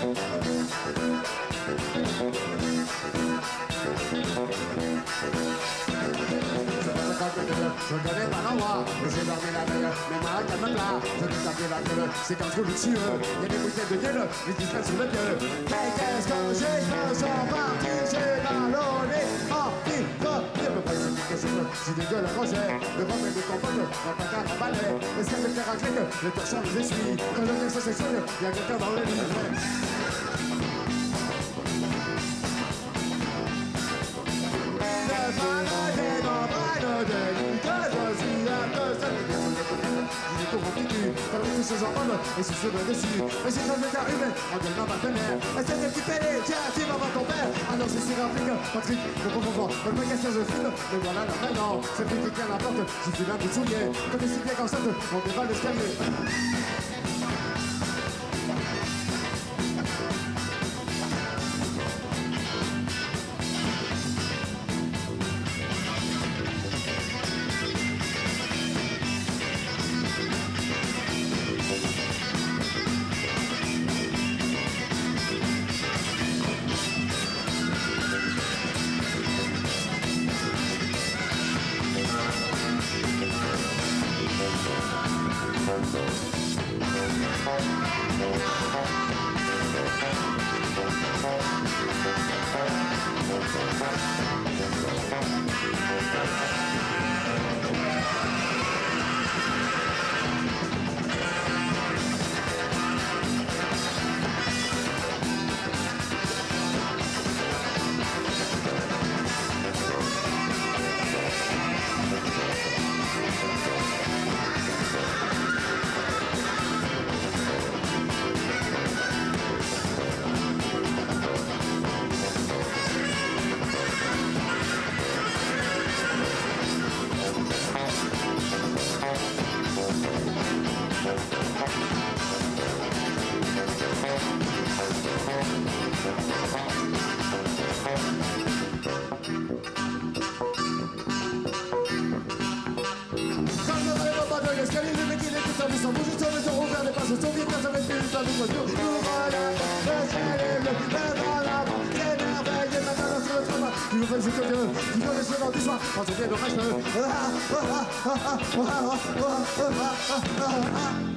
Je connais pas l'endroit où j'ai dormi la veille, mais ma calme là, je peux taper la gueule, c'est comme trop luxueux. Y'a des bouteilles de gueule, mais qui se mettent sur le pied. Qu'est-ce que j'ai fait sans partir, j'ai ballonné en vivre. Je peux pas expliquer ce que j'ai des gueules à manger, le vent et des compotes, dans ta carte à balai. Essaye de faire un clic, le torchon les essuie. Quand le mec se sexuelle, y'a quelqu'un dans le lit. Ce genre et se sur le dessus. Mais j'ai quand même arrivé en gueule ma partenaire. Et c'est elle qui pèle, tiens, tu vas voir ton père. Alors je suis réplique, Patrick, mon profond, votre question je file. Mais voilà là maintenant, c'est plus quelqu'un n'importe. J'y suis là, tout souillé. Comme si bien comme ça, on dévale l'escalier. Je veux que Dieu, qui connaît ce nom du soir, quand je viens de reste.